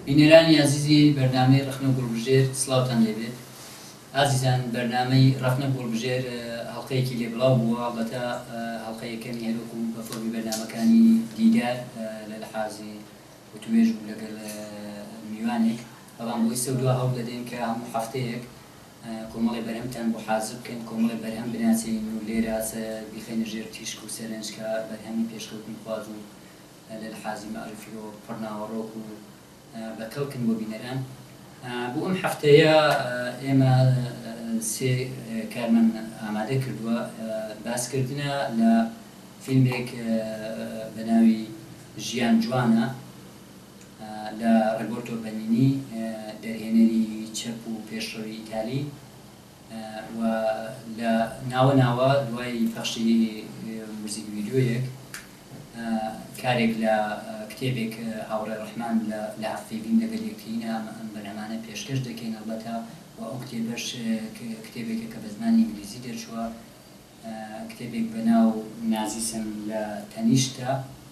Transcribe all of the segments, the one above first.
بینێرانی عزیزی بەرنامەی ڕخنە گوڵبژێر سڵاوتان لێبێت. عزیزان بەرنامەی ڕخنە گوڵبژێر هەڵقەیەکی لێبڵاو بووە، ئەڵبەتە هەڵقەیەکەمی هەروەکو بە فۆرمی بەرنامەکانی دیدار لە لەحازی وتوێژ بوو لەگەڵ میوانێک، بەڵام بۆی سەودوا هەوڵ دەدەین کە هەموو هەفتەیەک کۆمەڵی بەرهەمتان بۆ حازر بکەین، کۆمەڵی بەرهەم بناسین و لێرە بیخەینە ژێر تیشک و سەرنجکە بەرهەمی پێشکەوتن خواز و لە لەحازی مەعرفی و پڕناوەڕۆک و بەکەڵکن بۆ بینەران. بۆ ئەم هەفتەیە ئێمە سێ کارمان ئامادە کردووە، باسکردنە لە فیلمێک بە ناوی ژیان جوانە لە ڕۆبۆرتۆ بەنینی، دەرهێنەری چەپ و پێشڕەوی ئیتالی، و لە ناوە دوای پەخشی موزیک ڤیدیۆیەک کارێک لە کتێبێک هاوڕێ ڕەحمان لە هەفتەی بین لەگەڵ یەکترینە ئەم بەرنامانە پێشکەش دەکەین. ئەڵبەتە و ئەو کتێبەش کتێبێکە کە بە زمانی ئینگلیزی دەرچووە، کتێبێک بەناو نازیسم لە تەنیشتە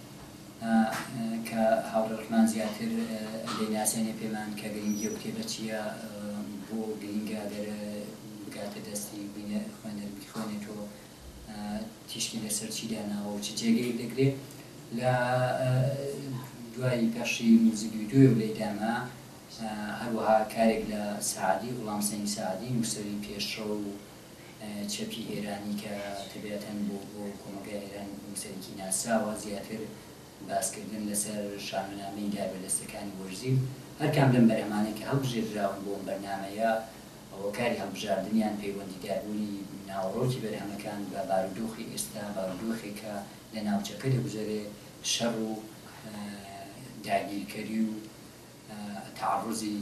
کە هاوڕێ ڕەحمان زیاتر دەیناسێنێ پێمان کە گرنگی ئەو کتێبە چییە، بۆ گرنگە ئەگەر بگاتە دەستی خوێنەر بخوێنێتەوە تیشکی لەسەر چی داناوە و چ جێگەیەک دەگرێت. لە دوای پێشی موزیک ڤیدیۆ لە ئیدامە هەروەها کارێک لە سعادی غوڵام سەنگی سعادی، نووسەری پێشڕۆ و چەپی ئێرانی کە تەبیەتەن بۆ کۆمەلگای ئێران نووسەرێکی ناساوە، زیاتر باسکردن لەسەر شانۆنامەی دابەدەستەکانی وەرزی و هەرکام لەم بەرهەمانەی کە هەڵبژێردراون بۆ ئەم بەرنامەیە ئەوە کاری هەڵبژاردنیان پەیوەندیداربوونی ناوەڕۆکی بەرهەمەکان بە بارودۆخی ئێستا، بارودۆخێکە لە ناوچەکە دەگوزارێ شەڕ و داگیرکەری و تعڕوزی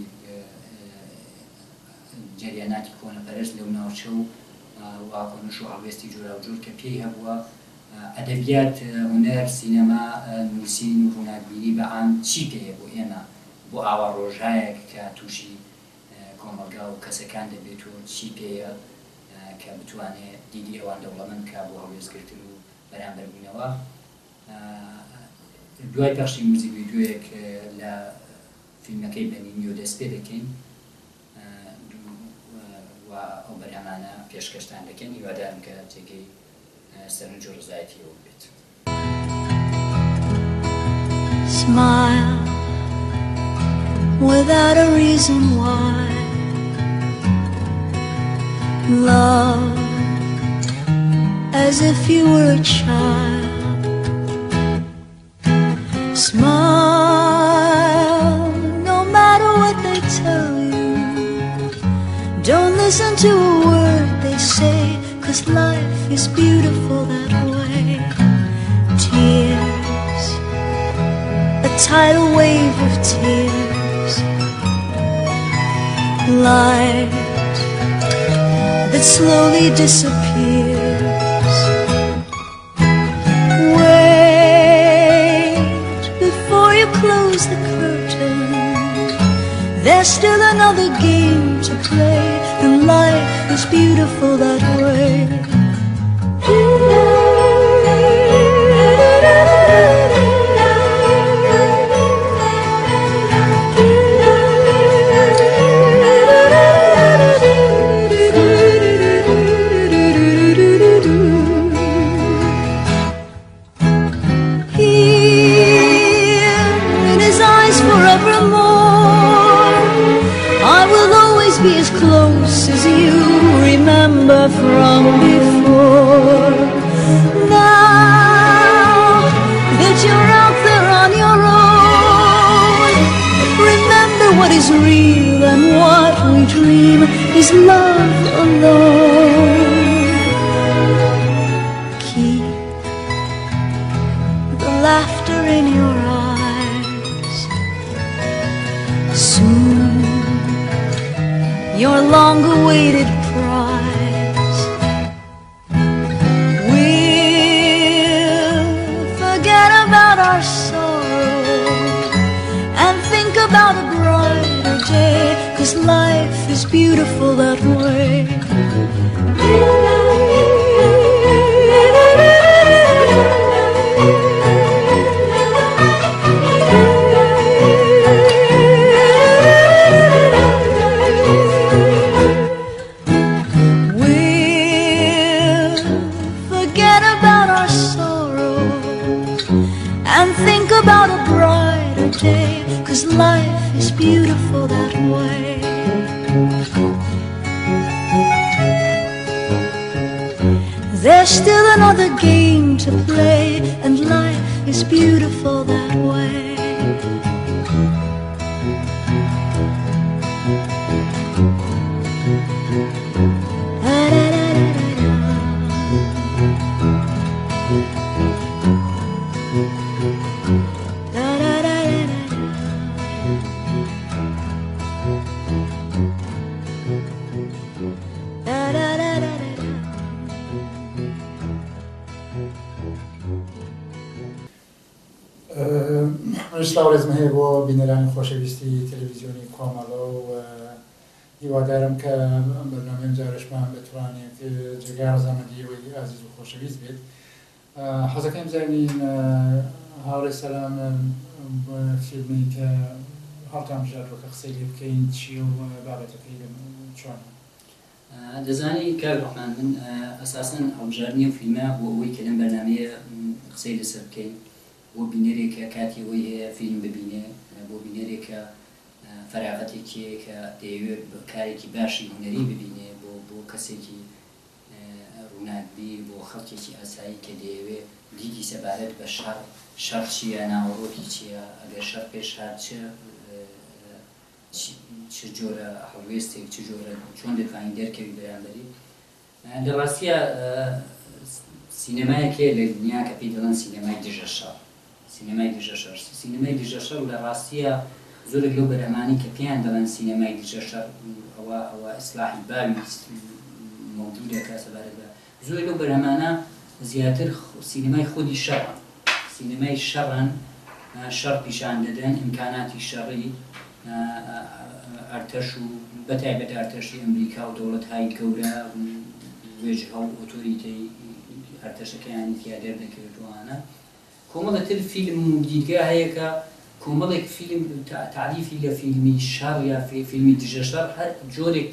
جەریاناتی کۆنەپەرست لەو ناوچە و واکۆنش و هەڵوێستی جۆرا و جۆر کە پێی هەبووە ئەدەبیات، هونەر، سینەما، نووسین و ڕووناکبینی بەعام چی پێیە بۆ ئێمە، بۆ ئاوا ڕۆژایەک کە تووشی کۆمەلگا و کەسەکان دەبێت و چی پێیە کە بتوانێت دیدی ئەوان دەوڵەمەند کا بۆ هەڵوێستکردن و بەرامبەربوونەوە. دوای پەخشی موزیک ڤیدیۆیەک لە فیلمەکەی بەنینی و دەست پێ دەکەین و ئەو بەرهەمانە پێشکەشتان دەکەین. هیوادارم کە جێگەی سەرنج و ڕزایەتیەوە بێت. Smile without a reason why. Love as if you were a child. Smile no matter what they tell you. Don't listen to a word they say, 'cause life is beautiful that way. Tears, a tidal wave of tears. Light that slowly disappears. Wait before you close the curtain. There's still another game to play, and life is beautiful that way. Be as close as you remember from before. Now that you're out there on your own, remember what is real and what we dream is love alone. Keep the laughter in your eyes. Soon your long-awaited prize we'll forget about our sorrow and think about a brighter day, 'cause life is beautiful that way. 'cause life is beautiful that way. There's still another game to play, and life is beautiful that way. سلااوێزم هەیە بۆ بینەرانی خۆشەویستی تەلەڤیزیۆنی کۆمەڵە و هیوادارم کە ئەم بەرنامەیەم جارشمان بتوانێت جێگای ڕەزامەندیەوەی ئازیز و خۆشەویست بێت. حەزەکەم بزانین هاوڕێی سەلام فیلمی کە هەڵتان بژاردووە کە قسەی لێ بکەین چی و بابەتەکەی چۆنە؟ دەزانی کاک ڕەحمان من ئەساسەن هەڵبژاردننی و فیلمە بۆ ئەوەی کە لەم بەرنامەیە قسەی لەسەر بکەین بۆ بینەرێکە کاتی ئەوەی هەیە فیلم ببینێ بۆ بینەرێکە فەراغەتێکی کە دەیەوێت کارێکی باشی هونەری ببینێ بۆ کەسێکی ڕووناکبی بۆ خەڵکێکی ئاسایی کە دەیەوێت دیدی سەبارەت بە شەڕ چییە ناوەڕۆکی چییە ئەگەر شەڕ پێش هات چ جۆرە هەڵوێستێک چ جۆرە چۆن دەتوانین دەرکەوی بەرامبەری لە ڕاستیە سینەمایەکێ لە دنیا کە پێی دەڵێن سینەمای دژە شەڕ سینەمای دژە شەڕ سینەمای دژە شەڕ لە ڕاستیە زۆرێک لەو بەرهەمانی کە پێیان دەڵێن سینەمای دژە شەڕ ئەوە ئیسلاحی باوی مەوجودەکە سەبارەت بە زۆر لەو بەرهەمانە زیاتر سینەمای خودی شەڕن سینەمای شەڕن شەڕ پیشان دەدەن ئیمکاناتی شەڕی ئەرتەش و بەتایبەت ئەرتەشی ئەمریکا و دەوڵەت‌های گەورە وێژ هەڵ ئۆتۆریتەی ئەرتەشەکەیانی تیا دەردەکەوێتوانە کۆمەڵەتر فیلم و دیدگا هەیە کە کۆمەڵێک فیلم تعریفی لە فیلمی شەڕ یا فیلمی دژە شەڕ هەر جۆرێک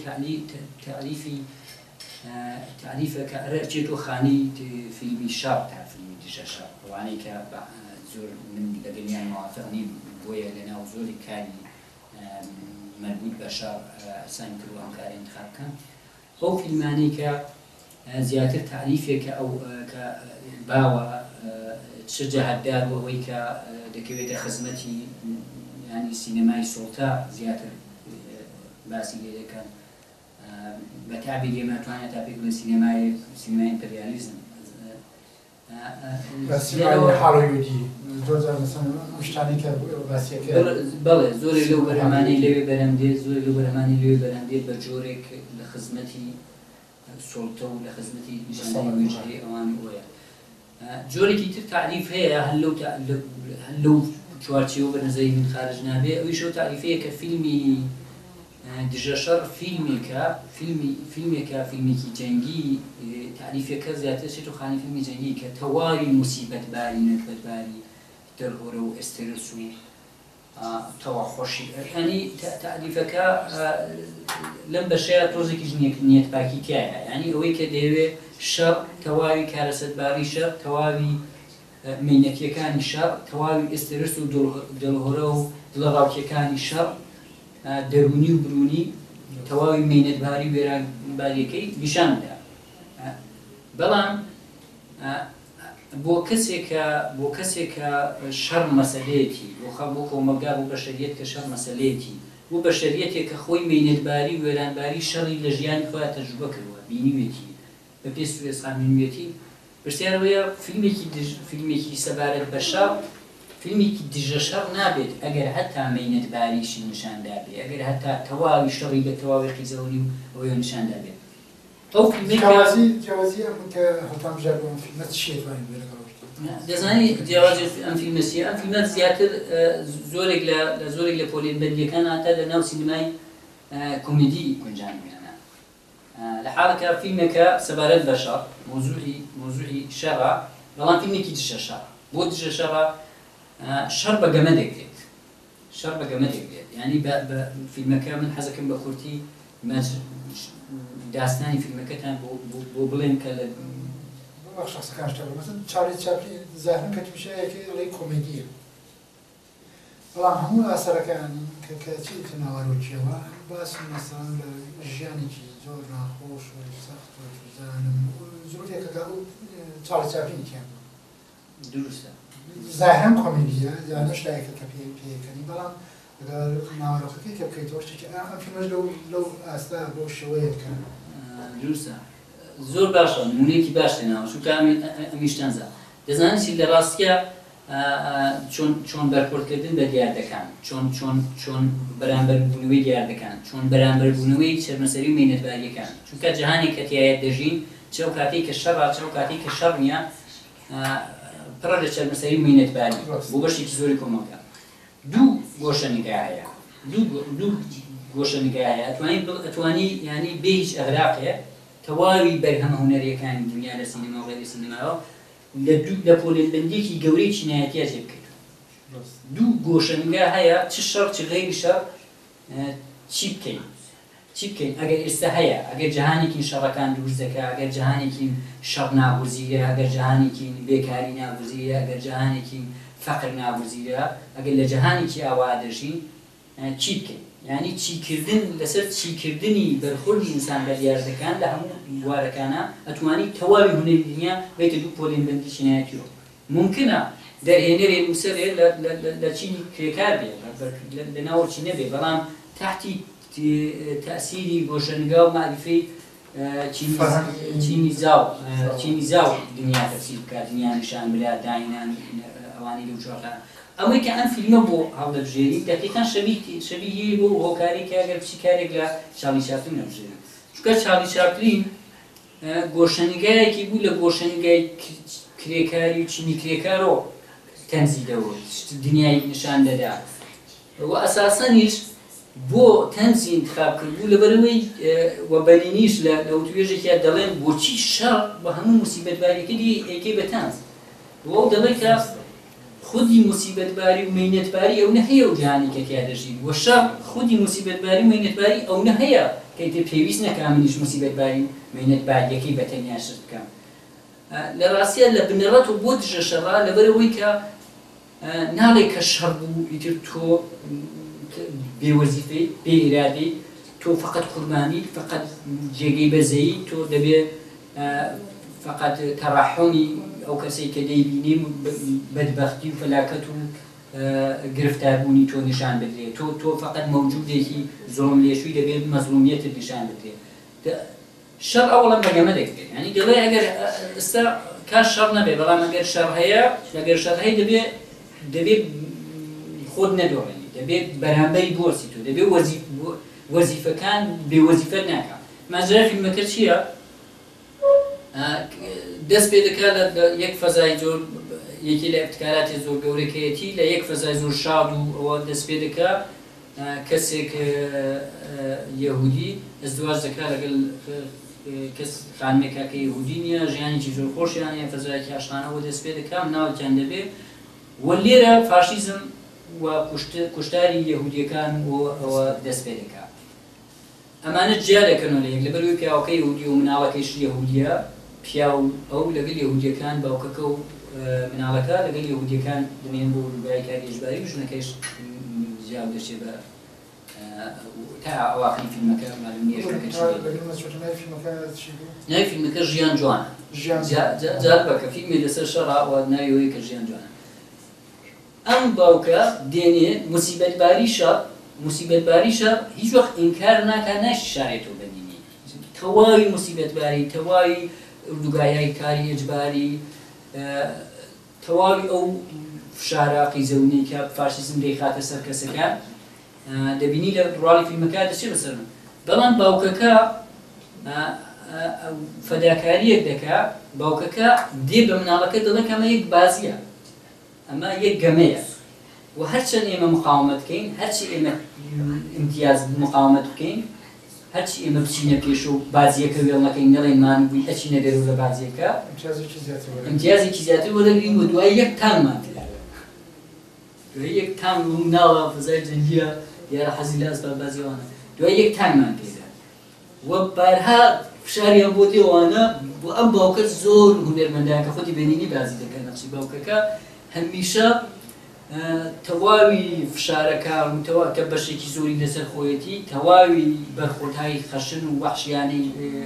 تعریفە کە ئەرچێت و خانی فیلمی شەڕ تا فیلمی دژە شەڕ ئەوانەی کە زۆر من لەگەڵیان موافق نیم بۆیە لەناو زۆری کاری مربوط بە شەڕ ئەسان کرد و ئەم کاری انتخاب بکەن ئەو فیلمانەی کە زیاتر تعریفێکە ئەو کە باوە چ جەهەتدار بۆ ئەوەی کە دەکەوێتە خزمەتی ینی سینەمای سۆڵتا زیاتر باسی لێ دەکەن بە تابی لێمەتوانێت تا پێک بڵێ سینەمای ئیمپریالیزم بەڵێ زۆرێک لەو بەرهەمانەی لەوێ بەرەمدێت زۆر لەو بەرهەمانی لەوێ بەرەمدێت بە جۆرێک لە خزمەتی سۆڵتە و لە خزمەتی نیشانەی وێژەی ئەوان وەیە جۆرێکی تر تعریف هەیە هەر لەو چوارچێوە بە نەزەری من خارج نابێ ئەویش ئەو تعریفەیە کە فیلمی دژە شەڕ فیلمێکە فیلمێکی جەنگی تعریفەکە زیاتر چێت و خانی فیلمی جەنگی کە تەواوی موسیبەتباری نەکبەتباری دەرهۆرە و ئێسترس و تەوا خۆشی ینی تعریفەکە لەم بەشەیە تۆزێکیش نیەت پاکیکایە ینی ئەوەی کە دەیەوێت شەڕ تەواوی کارەسەتباری شەڕ تەواوی مینەتیەکانی شەڕ تەواوی ئێسترس و دڵهۆرە و دڵەڕاوکیەکانی شەڕ دەرونی و برونی تەواوی مینەتباری وێرانباریەکەی نیشاندا بەڵام بۆ کەسێکە شەڕ مەسەلەیەتی بۆ کۆمەلگا بۆ بەشەریەت کە شەڕ مەسەلەیەتی بۆ بەشەریەتێک کە خۆی مینەتباری و وێرانباری شەڕی لە ژیانی خۆیان تەجروبە کردووە بینیوێتی بە پێ سوێسخانینوێتی پرسیارەوەیە فیلمێکی سەبارەت بە شەڕ فیلمێکی دژە شەڕ نابێت ئەگەر هەتا مینەتباریشی نیشاندا بێت ئەگەر هەتا تەواوی شەڕی لە تەواوی قیزەوەنی و ئەوەی نیشاندا بێت دەزانی جیاوازی ئەم فیلمەسیە ئەم فیلمە زیاتر زۆرێک لە پۆلێنبەندیەکان هاتە لە ناو سینەمای کۆمێدی گونجانوێنە لە حاڵەکە فیلمێکە سەبارەت بە شەڕ مۆزوعی شەڕە بەڵام فیلمێکی دژە شەڕ بۆ دژە شەڕە شەڕ بە گەمە دەگرێت ینی بە فیلمەکە من حەزەکەم بە کورتی داستانی فیلمەکەتان بۆ بڵێن کە لە چاپلی زاهرن کە تووشەیەکی ئەڵەی کۆمێدیە بەڵام هەموو ئاسەرەکانی کە چیت ناوەڕۆکیەوە باس مەسەڵەن لە ژیانێکی زۆر ناخۆش و سەخت و زانم زۆرێکەکە و چاڵی چاپینیان دروستە ظاهرەن کۆمێدیە یان شتایەکە کە پێیەکەنی بەڵام ئەگەر ناوەڕۆکەکەی کە بکەیتەوە شتێکی ئەم فیلمەش لەو ئاستا بۆ شێوەیە بکەن دروستە زۆر باشە نمونەیەکی باش دێناوە چونکە ئەمیشتەنزە دەزانیت لە ڕاستیە چۆن بەرپۆرتکردن بە دیار دەکەن چۆن بەرامبەربوونەوەی دیار دەکەن چۆن بەرامبەربوونەوەی چەرمەسەری و مێنەتباریەکان چونکە جیهانێک کە تایە دەژین چەو کاتێک کە شەڕا چەو کاتێک کە شەڕ نییە پڕە لە چەرمەسەری و مێنەتباری بۆ بەشێکی زۆری کۆمەڵگە دوو گۆشەنیگای هەیە دوو گۆشەنیگای هەیە ئەتوانی یعنی بێ هیچ ئەغراقێ تەواوی بەرهەمە هونەریەکانی دنیا لە سینەما و غێری سینەماوە لە پۆلێنبەندێکی گەورەی چینایەتیە تێ بکەیت دوو گۆشەنگا هەیە چ شەڕ چ غێری شەڕ چی بکەین ئەگەر ئێستا هەیە ئەگەر جەهانێکی شەڕەکان دروست دەکات ئەگەر جەهانێکی شەڕ ناگوزیرە ئەگەر جەهانێکی بێکاری ناگوزیرە ئەگەر جەهانێکی فەقر ناگوزیرە ئەگەر لە جەهانێکی ئاوا دەژین چی بکەین یعنی چیکردن لەسەر چیکردنی بەرخوردی ئینسان بە دیاردەکان لە هەموو بوارەکانە ئەتوانی تەواوی هونەری دنیا بێتە دوو پۆلێنبەندی چینایەتیەوە ممکنە دەرهێنەرێ نووسەرێ لە چینی کرێکار بێ لە ناوەڕچی نەبێ بەڵام تحتی تەسیری گۆشەنگا و معریفەی چینی زاو دنیا تەفسیر بکات دنیا نیشان برا داینان ئەوانی لەو چۆڕە ئەوەی کە ئەم فیلمە بۆ هەڵدەبژێری دەقیقاً شەبیهی بۆ هۆکارێکی ئەگەر بچی کارێک لە چارلی چاپلین نەبژێری چونکە چارلی چاپلین گۆشەنیگایەکی بوو لە گۆشەنیگای کرێکاری و چینی کرێکارەوە تەنزی دەوە دنیای نیشان دەدا و ئەساسەنیش بۆ تەنزی انتخاب کرد بوو لەبەرەوەی وەبەرینیش لە وتوێژێکیان دەڵێن بۆچی شەڕ بە هەموو موسیبەتباریەکەی ئەیکەی بەتەنز بۆ دەڵێ کە خودی مصیبتباری و مینتباری ئەو نەهەیە و جیهانێکە تیا دەژین و شەڕ خودی مصیبتباری و مینتباری ئەو نەهەیە کە تێ پێویست نەکا منیش مصیبتباری و مینتباریەکەی بەتەنیا شت بکەم لە ڕاستیە لە بنەڕەت و بۆ دژە شەڕا لەبەرەوەی کە ناڵێ کە شەڕ بوو ئیتر تۆ بێوەزیفەی بێ ئیرادەی تۆ فقط قوربانی فقط جێگەی بەزەیی تۆ دەبێ فقط تەڕاحۆنی ئەو کەسەی کە دەیبینیم بەدبەختی و فەلاکەت و گرفتاربوونی تۆ نیشان بدرێت تۆ فقط مەوجودێکی زۆڵم لێشووی دەبێت مەزلومیەتت نیشان بدرێت شەڕ ئەوڵەم بەگەمە دەکرێت ینی دەڵێ ئەگەر ئێستا کاش شەڕ نەبێ بەڵام ئەگەر شەڕ هەیە لەگەر شەڕ هەیە دەبێت خۆت نەدۆڕێنی دەبێت بەرامبەری بۆرسی تۆ دەبێت وەزیفەکان بێوەزیفە ناکە ماجرای فیلمەکە چییە؟ دەست پێ دەکات لە یەک فەزای زۆر یەکی لە ابتکاراتی زۆر گەورەکەیەتی لە یەک فەزای زۆر شاد و ئەوە دەست پێ دەکات کەسێک یەهودی ئەزدواج دەکات لەگەڵ کەس خانمێکە کە یەهودی نییە ژیانێکی زۆر خۆشیان هەیە فەزایەکی عاشقانەوە دەست پێ دەکات مناڵێکیان دەبێت و لێرە فاشیزم و کوشتاری یەهودیەکان ئەوە دەست پێ دەکات ئەمانە جیا دەکەنەوە لە یەک لەبەرەوەی پیاوەکە یەهودی و مناڵەکەیش یەهودیە پیا و ئەو لەگەڵ یەهودیەکان باوکەکە و مناڵەکە لەگەڵ یەهودیەکان دەمێن بۆ ڕووبای کاری ئیجباری و ژنەکەیش جیاو دەچێت بە تا ئەواخری فیلمەکە مالوم نییە ناوی فیلمەکە ژیان جوانە جار بکە فیلمی لەسەر شەڕا و ناویەوەی کە ژیان جوانە ئەم باوکە دێنێ موسیبەتباریشە هیچ وەخت ئینکار ناکات ناشی شارێتەوە بەدینی تەواوی موسیبەتباری تەواوی ئوردوگایای کاری ئیجباری تەواوی ئەو فشارە قیزەونی کە فاشیزم دەیخاتە سەر کەسەکان دەبینی لە ڕاڵی فیلمەکە دەچێت بەسەر بەڵام باوکەکە فەداکاریەک دەکات باوکەکە دێ بە مناڵەکە دەڵێت ئەمە یەک بازیە ئەمە یەک گەمەیە و هەرچەند ئێمە مقاومەت بکەین هەرچی ئێمە امتیاز مقاومەت بکەین هەرچی ئێمە بچینە پێش و بازیەکە وێڵ نەکەین نەڵێنمان بووی ئەچینە دەرەوە لە بازیەکە امتیازێکی زیاتر وەرەگرین و دوای یەک تانمان پێدا دوای یەک تان و ناوە فەزای جەنگیە دیارە حەزی لە ئەسباب بازیەوانە دوای یەک تانمان پێدا و بارها فشاریان بۆ دێوانە بۆ ئەم باوکە زۆر هونەرمەندایە کە خۆتی بینینی بازی دەکەن نەخشی باوکەکە هەمیشە تەواوی فشارەکە کە بەشێکی زۆری لەسەر خۆیەتی تەواوی بەرخۆتایی خەشن و وەحشیانەی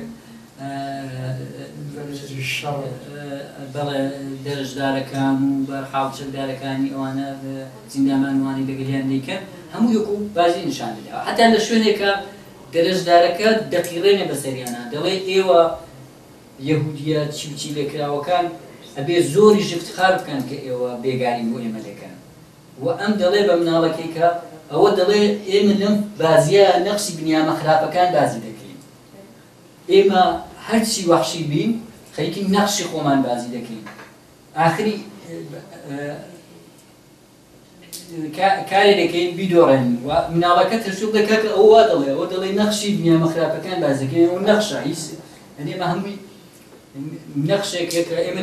بەڵێ دەرەجدارەکان و بەرحاڵ چەکدارەکانی ئەوانە زیندامانوانی لەگەلیان دەیکەن هەموو یەکو بازی نیشان دەدەوە حتا لە شوێنێکە دەرەجدارەکە دەقیڕێنێ بەسەریانە دەڵێ ئێوە یەهودیە چی لێکراوەکان ئەبێ زۆری ژفتخار بکەن کە ئێوە بێگاری بۆ ئێمە دەکەن و ئەم دەڵێ بە مناڵەکەی کە ئەوە دەڵێ ئێمە لەم بازیە نەقشی بنیامە خراپەکان بازی دەکەین ئێمە هەرچی وەحشی بین خەریکی نەقشی خۆمان بازی دەکەین ئاخری کارێ دەکەین بیدۆڕێن و مناڵەکە تەشویق دەکات کە ئەوە دەڵێ نەقشی بنیامە خراپەکان بازی دەکەین و نەقشە هیچ ئەمە هەمووی نەقشێکە ئێمە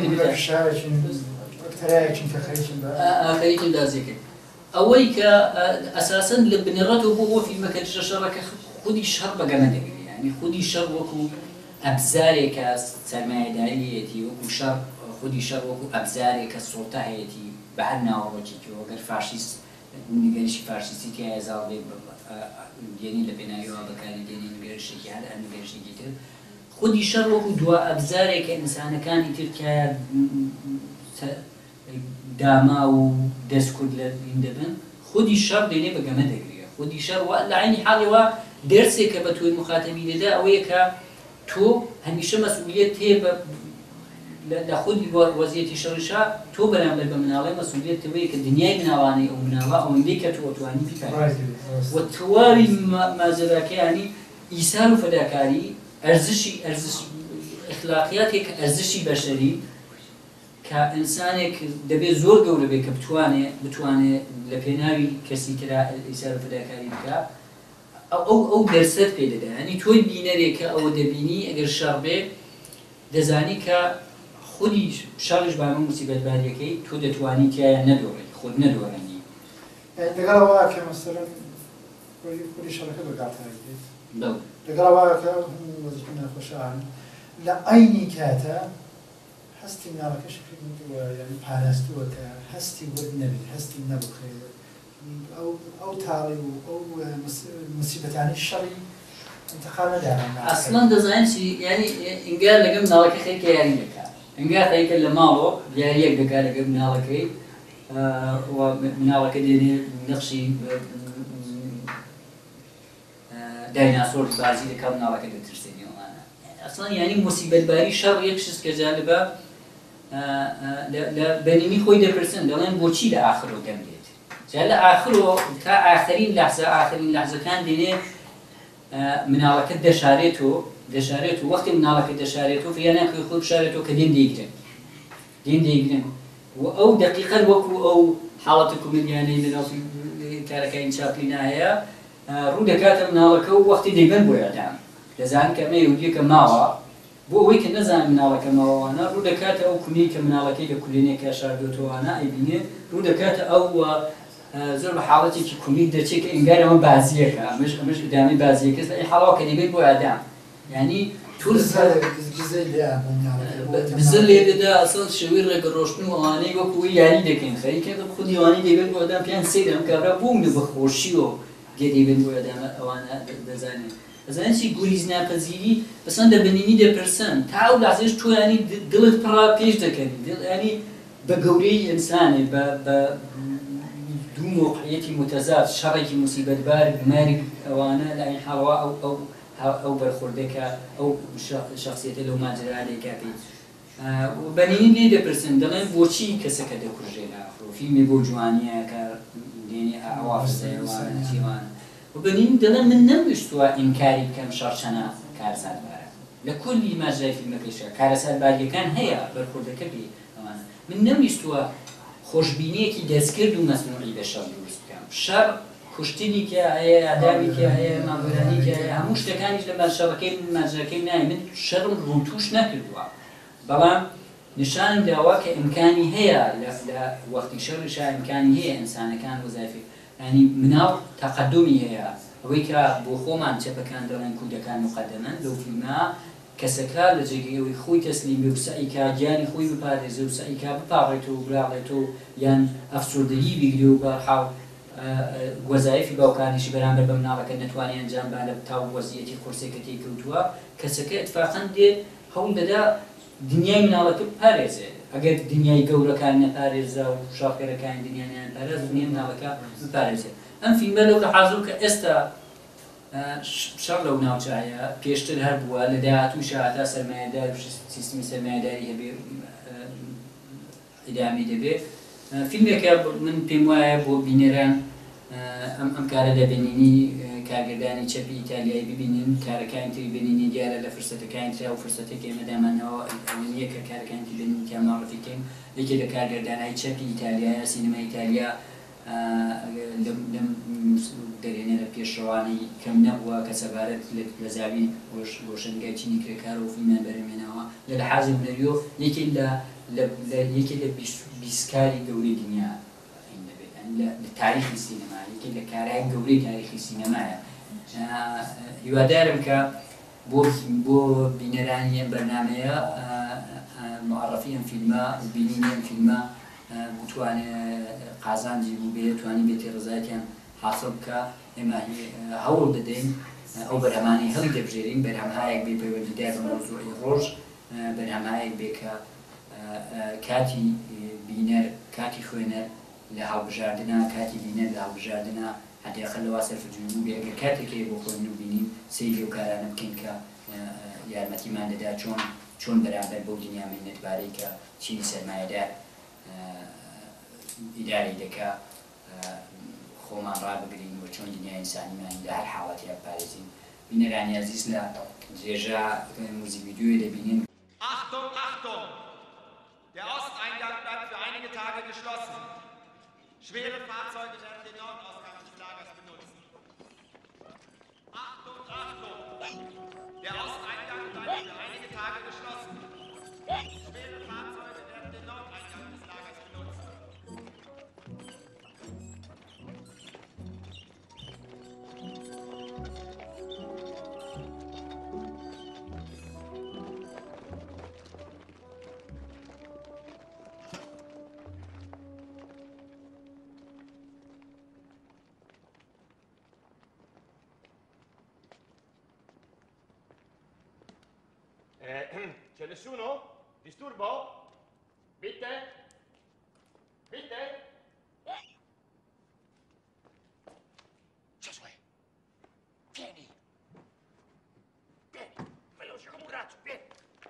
خەریکی دازیەکەین ئەوەی کە ئەساسەن لە بنێڕەتەوە بۆ فیلمەکە شەڕەکە خودی شەڕ بەگەمە دەگرێت ینی خودی شەڕ وەکو ئەبزارێکە سەرمایەداریەتی وەکو شەڕ خودی شەڕ وەکو ئەبزارێکە سۆڵتە هەیەتی بە هەر ناوەڕۆکێکەوە ئەگەر فاشیست نیگەریشی فاشیستی تیا هێزاڵ بێ دێنی لە پێناویەوە بەکاری دێنی نیگەرشێکی هەر نیگەرشێکی تر خودی شەڕ وەکو دووە ئەبزارێکە ئینسانەکانی ترکیە داما و دەستکرد لە این دەبن خودی شەڕ دێنێ بەگەمە دەگرێت خودی شەڕ لە عینی حاڵەوە دەرسێکە بە تۆی مخاتەبی دەدا ئەوەیە کە تۆ هەمیشە مەسئولیت تێ لە خودی وەزیەتی شەڕیشا تۆ بەرامبەر بە مناڵی مەسئولیت تەوەیە کە دنیای مناڵانەی ئەو مناڵە ئەوەندەی کە تۆ ئەتوانی بیکاری و تەواوی ماجراکەیانی ئیسار و فەداکاری ئەرزشی ئەخلاقیاتێک ئەرزشی بەشەری کە ئینسانێک دەبێت زۆر گەورە بێت کە بتوانێت لە پێناوی کەسی ترا ئیسار و فەداکاری بکات ئەو دەرسەت پێ دەدا هەنی تۆی بینەرێکە ئەوە دەبینی ئەگەر شەڕ بێ دەزانی کە خودی شەڕش بامە موسیبەتباریەکەی تۆ دەتوانی تایە نەدۆڕی خۆت نەدۆڕێنی لەگەڵەوە کە مەسەلەن خودی شەڕەکە بەکارتایی بێت لەگەڵەوە کە وەزیفە نەخۆشان لە عینی کاتە هەستی مناڵەکەش کردووە یعنی پاراستووە کە هەستی وەرد نەبێت هەستی نەبخرێت ئەو تاڵی و ئەو موسیبەتانی شەڕی انتقال ندارن اصلا دەزانین چی یعنی ئینگار لەگەڵ مناڵەکە خەریکە یاری دەکات ئینگار خەریکە لە ماڵەوە یاریەک دەکات لەگەڵ مناڵەکەی مناڵەکە دێنێ نەخشی دایناسۆر بازی دەکات مناڵەکە دەترسێنی ئەوانە اصلا یعنی موسیبەتباری شەڕ یەک شت کە جالبە لە بەنینی خۆی دەپرسن دەڵێن بۆچی لە ئاخرەوە دەمرێت جا لە ئاخرەوە تا ئاخرین لەحزەکان دێنێ مناڵەکە دەشارێت و وەختی مناڵەکە دەشارێت و فیانەکەی خۆی بشارێتەوە کە دێن دەیگرن و ئەو دقیقەن وەکو ئەو حاڵەتە کۆمێدیانەی لەناو کارەکانی چاپلینا هەیە ڕوو دەکاتە مناڵەکە و وەختی دەیبەن بۆ یادام دەزانن کە ئەمە یەهودیەکە ماوە بۆ ئەوەی کە نەزانن مناڵەکە ماوەوانە ڕوو دەکاتە ئەو کونەی کە مناڵەکەی لە کولێنێکە شاردوێتەوەوانە ئەیبینێ ڕوو دەکاتە ئەو زۆر بە حاڵەتێکی کومی دەچێت کە ئینگار ئەمە بازیەکە ئەمەش ئیدامی بازیەکەس لە حاڵەوە کە دەبێت بۆ ئادام یعنی بزر لێ دەدا ئەسڵ شێوەی ڕێگەڕۆشتن و ئەوانەی وەکوی یاری دەکەین خەریکە خودی ئەوانەی دەبێت بۆ ئەدام پێیان سێ دەم کابرا بووم لە بەخۆشیەوە دەبێت بۆ ئەدام ئەوانە دەزانێت ئەزانین چی گوریز ناپەزیری بەسەن دەبنینی دەپرسن تا ئەو لاسێش تۆ ینی دڵت پڕا پێش دەکەنی ینی بە گەورەی ئینسانێ بە دوو موقعیەتی متەزاد شەڕێکی موسیبەتبار بماری ئەوانە لە ئەین حاڵەوە ئەو بەرخوردێکە ئەو شخصیەتە لەو ماجرانێکا پێی بەنینی لێ دەپرسن دەڵێن بۆچی کەسەکە دەکوژێنە فیلمی بۆ جوانیە کە دێنی ئاوافزەوانە چیوانە وبنین دەڵێن من نەمویستووە ئینکاری بکەم شەڕچەنە کارەساتبارە لە کولی ماجرای فیلمەکەیشە کارەساتباریەکان هەیە بەرخوردەکە بێ ئەوانە من نەمویستووە خۆشببینیەکی دەستکرد و مەسنوعی بە شەڕ دروست بکەم شەڕ کوشتنی کە هەیە ئادامیکە هەیە ماگۆرانیکە هەیە هەموو شتەکانیش لە شەڕەکەی ماجرەکەی نایە من شەڕم ڕووتوش نەکردووە بەڵام نیشانم داوا کە ئیمکانی هەیە لە وەختی شەڕیشا ئیمکانی هەیە ئینسانەکان وەزایفی ینی مناڵ تەقەدومی هەیە ئەوەی کە بۆ خۆمان چەپەکان دەڵێن کودەکان مقەدەمەن لەو فیلمە کەسەکە لە جێگەیەوەی خۆی تەسلیم بێ و سعیکا گیانی خۆی بپارێزێ و سعیکا بپاڕێتەوە و براڵێتەوە یان ئەفسوردگی بیگرێ و بەرحاڵ وەزایفی باوکانیشی بەرامبەر بە مناڵەکە نەتوانێ ئەنجام با لە تاو وەزیەتی قورسێکە تێکەوتووە کەسەکە اتفاقاً دێ هەوڵ دەدا دنیای مناڵەکە بپارێزێ ئەگەر دنیای گەورەکان نەپارێزا و شاخێرەکانی دنیایان پارێز دنیای مناڵەکە بپارێزێ ئەم فیلمە لەو لەحاظەوە کە ئێستا شەڕ لەو ناوچایە پێشتر هەر بووە لە داهاتووشە هەتا سەرمایه‌دار و سیستمی سەرمایه‌داری هەبێ ئیدامی دەبێ فیلمێکە من پێم وایە بۆ بینەران ئەم کارە دەبینینی کارگردانی چەپی ئیتالیایی ببینین کارەکانی تری بینینی دیارە لە فرسەتەکانی ترا و فرسەتێکی ئێمەدامانەوە ئەوەیە کە کارەکانی بینین کە معرفی بکەین یەکێک لە کارگردانهای چەپی ئیتالیایە سینەما ئیتالیا لەم دەرێنێ لە پێشڕەوانەی کەم نەبووە کە سەبارەت لە زاوی ڕۆشنگای چینی کرێکارەوە و فیلمیان بەرهەمهێناوە لە حازم نەریۆ یەکێک لە بیسکاری گەورەی دنیا لە تاریخی سینەما یەکێک لە کارهای گەورەی تاریخی سینەمایە هیوادارم کە بۆ بینەرانی ئەم بەرنامەیە معرفی ئەم فیلمە و بینینی ئەم فیلمە بتوانێت قازانجی بوو بێت توانی بێتی ڕزایەتیان حاصل بکە ئێمە هەوڵ دەدەین ئەو بەرهەمانەی هەڵی دەبژێرین بەرهەمهایەک بێ پەیوەندیدار بە مۆزوعی ڕۆژ بەرهەمهایەک بێ کە کاتی بینەر کاتی خوێنەر لە هەڵبژاردنە کاتی بینەر لە هەڵبژاردنە حداقل لەوا سەرفجووی بوو بێ ئەگەر کاتێکی بۆ خوێندن و بینین سەیری و کارانە بکەین کە یارمەتیمان دەدا چۆن بەرامبەر بەو دنیا مینەتبارەی کە چینی سەرمایه‌دار ئیداری دەکا خۆمان ڕابگرین و چۆن دنیای ئینسانیمان لە هەر حاڵەتێک پارێزین بینەرانی عەزیز لە درێژە موزیک ڤیدیۆی دەبینین. Achtung, Achtung! Der Osteingang bleibt für einige Tage geschlossen. Schwere Fahrzeuge werden den Nordausgang des Lagers benutzen. Achtung, Achtung! Der Osteingang bleibt für einige Tage geschlossen. Schwere Fahrzeuge werden den Nordeingang des Lagers benutzen. C'è nessuno? Disturbo? Bitte? Bitte? Giosuè! Vieni! Vieni! Veloce come un razzo, vieni!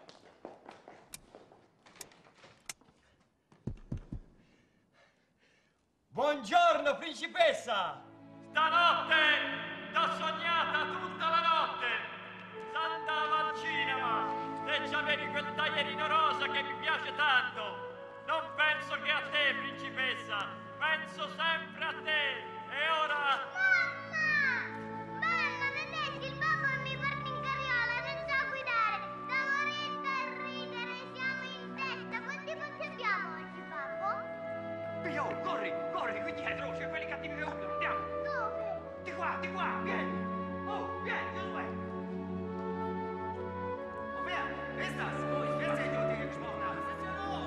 Buongiorno, principessa! Stanotte t'ho sognata tutta la notte! S'andava al cinema! E c'avevi quel taglierino rosa che mi piace tanto. Non penso che a te, principessa, penso sempre a te. E ora... Mamma, vedete, il babbo mi porta in carriola senza guidare. Da morire e ridere, siamo in testa. Quanti passi abbiamo oggi, babbo? Pio, corri, corri, qui dietro, c'è quelli cattivi che urlano, andiamo. Dove? Di qua, vieni. Oh, vieni, Josué. Wer ist das? Oh, ich werde sehen, die gesprochen haben. Was ist denn los?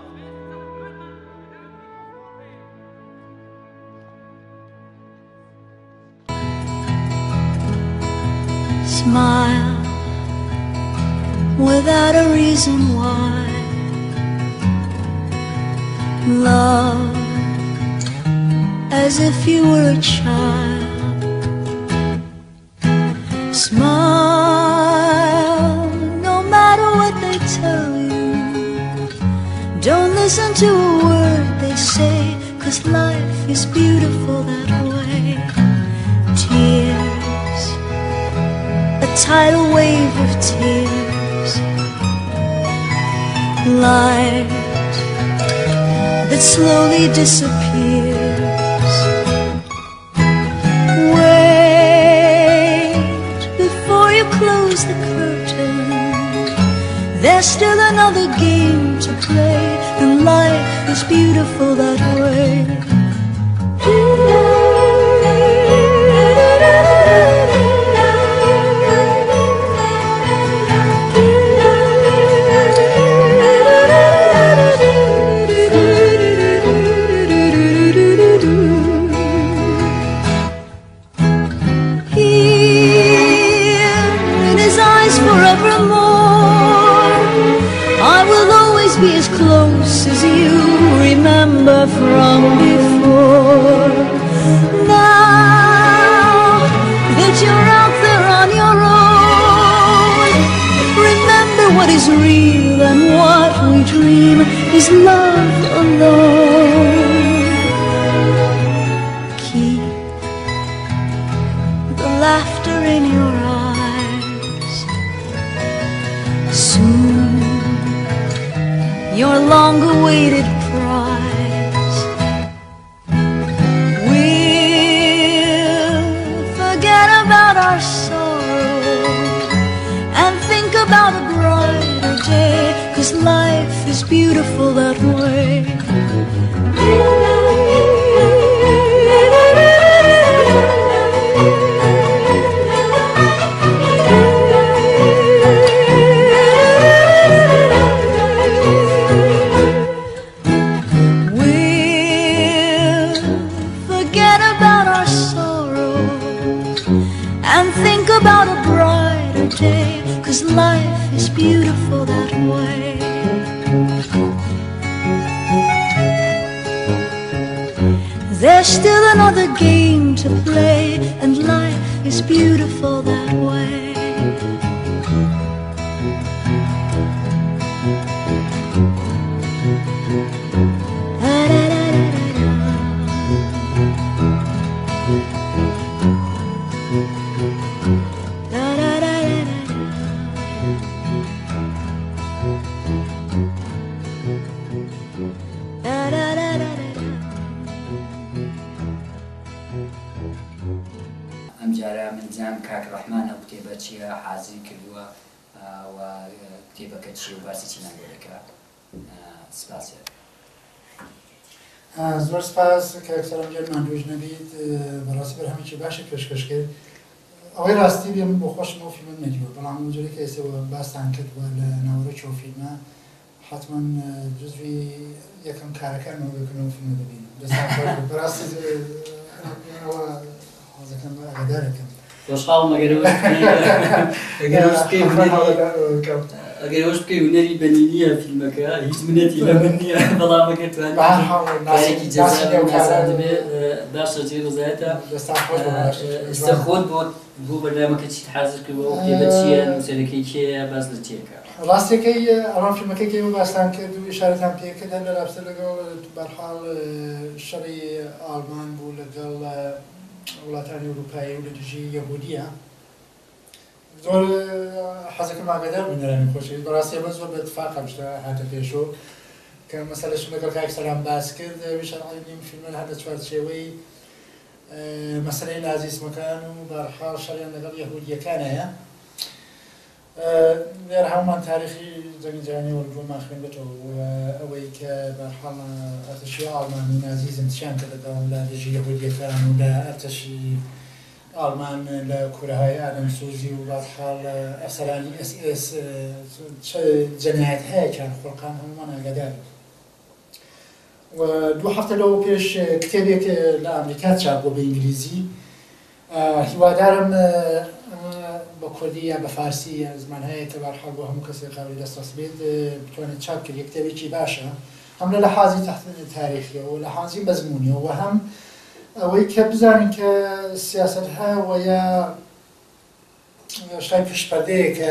Smile without a reason why. Love as if you were a child. Smile no matter what they tell you. Don't listen to a word they say, 'cause life is beautiful that way. Tears, a tidal wave of tears. Light that slowly disappears. Wait before you close the curtain. There's still another game to play, and life is beautiful that way. what is real and what we dream is love alone. Keep the laughter in your eyes. Soon your long-awaited prize will forget about our sorrow and think about a brighter day, 'cause life is beautiful that way. About a brighter day, 'cause life is beautiful that way. There's still another game to play, and life is beautiful that way. کاک ڕەحمان ئەو کتێبە چییە حازی کردووە و کتێبەکە چی و باسی چی ناگەرەکە سپاس زۆر سپاس کە ئەکسەرم گەرمان دوژ نەبیت بەڕاستی بەرهەمێکی باشی پێشکەش کرد ئەوەی ڕاستی بێم بۆ خۆشم ئەو فیلمم نەدیوە بەڵام جۆرێک کە ئێستەوە باسان کردووە لە ناوەڕۆکی ئەو فیلمە حتما جزوی یەکەم کارەکانەوە بکردنەوە فیلمە ببینم بەڕاستی ئەوە حەزەکەم ئاگادارەکەم خۆشحاڵم ئەگەر ئەوش بکەی هونەری بەنی نییە فیلمەکە هیچ منەتی لە من نییە بەڵام ئەگەر توانیارێکی جەزا و ناسان دەبێت باشە جێ ڕزایەتە ئێستا خۆت بۆ بەرنامەکە چیت حازر کردووە ئەو کتێبە چییە نووسەرەکەی کێیە باس لە چیەکە ڕاستیەکەی ئەڵام فیلمەکەی کە باسان کرد و ئیشارەتان پێکرد لە رابطە لەگەڵ بەرحاڵ شەڕی ئالمان بوو لەگەڵ وڵاتانی ئەوروپایی و لە دژی یەهودیە زۆر حەزەکەم ئاگادار بووین لەلایەن خۆشەویست بەڕاستی ئەمە زۆر بەاتفاق ئەم شتە هاتە پێشۆ کە مەسەلەشم لەگەڵ کاک سەلام باس کرد ویشان عەلیم فیلمە هەر لە چوارچێوەی مەسەلەی نازیسمەکان و بەرحاڵ شەڕیان لەگەڵ یەهودیەکانەیە لێرە هەمومان تاریخی جەنگی جیهانی وەرگۆمان خوێنبێتەوە ئەوەی کە بەرحاڵ ئەرتەشی ئاڵمان و نازیزم چیان کە لەگەڵ لە دژی یەهودیەکان و لە ئەرتەشی ئاڵمان لە کوورەهای ئادەمسوزی و بەرحاڵ ئەفسەرانی SS چه جەنایەت هەیەکیان خۆڵقان هەمومان ئاگادارن و دوو هەفتە لەوە پێش کتێبێک لە ئەمریکا چاپ بۆ بە ئینگلیزی هیوادارم بە کوردی یا بە فارسی زمان هەیە کە بەرحاڵ بۆ هەموو کەسێک قابلی دەسترس بێت بتوانێت چاپ کرد کتێبێکی باشە هەم لە لەحاظی تاریخیەوە و لەحاظی مەزمونیەوە و هەم ئەوەی کە بزانین کە سیاسەت هەیە یا شای پشتپەردەیە کە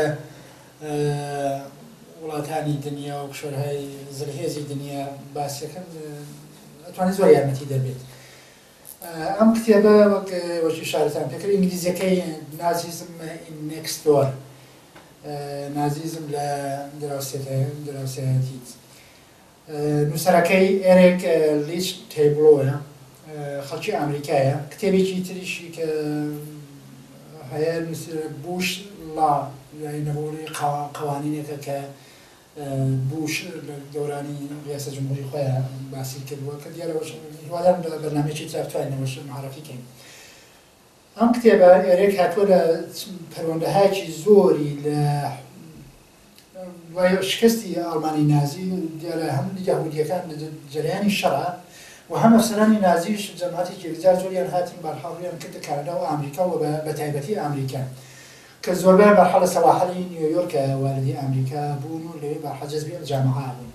وڵاتانی دنیا و کشۆرهای زلهێزی دنیا باسیەکەن ئەتوانێت زۆر یارمەتی دەبێت ئەم کتێبە وەک وەکی شارەتان پێکرد ئینگلیزیەکەی نازیزم ئین نێکست دۆر نازیزم لە دراوسێتی نووسەرەکەی ئێرێک لیچ تێبلۆیە خەڵکی ئەمریکایە کتێبێکی تریشی کە هەیە بوش لا نەبوونی قوانینێکە کە بوش لە دەورانی ڕیاسە جمهوری خۆیان باسی کردووە کە دیارەوەش هیوادارم لە بەرنامەیەکی تر بتوانینەوەش معرەفی کەین ئەم کتێبە ئێرێک هاتووە لە پەروەندەهایەکی زۆری لە دوای شکستی ئەڵمانی نازی دیارە هەم یەهودیەکان لە جەریانی شەڕە و هەم ئەفسەرانی نازیش جەماعەتێکی بزار زۆریان هاتین بەرحاڵیان کردە کانادا و ئەمریکا و بە تایبەتی ئەمریکا کە زۆربیان بەرحاڵ لە سەواحەلی نیویۆرکە واردی ئەمریکا بوون و لەوێ بەرحاڵ جەزبی جامعە بوون